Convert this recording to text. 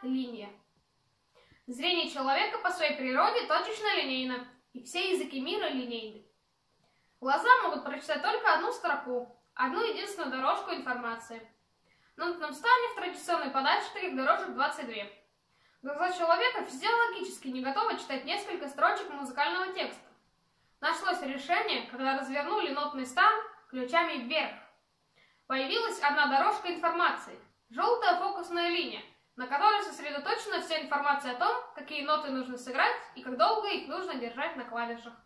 линия. Зрение человека по своей природе точечно линейно, и все языки мира линейны. Глаза могут прочитать только одну строку, одну единственную дорожку информации. На нотном стане в традиционной подаче таких дорожек 22. Глаза человека физиологически не готовы читать несколько строчек музыкального текста. Нашлось решение, когда развернули нотный стан ключами вверх. Появилась одна дорожка информации, желтая фокусная линия, на которой сосредоточена вся информация о том, какие ноты нужно сыграть и как долго их нужно держать на клавишах.